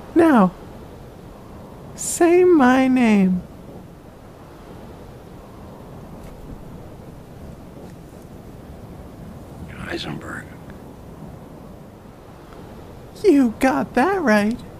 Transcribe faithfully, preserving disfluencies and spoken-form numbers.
Now, say my name. Heisenberg. You got that right.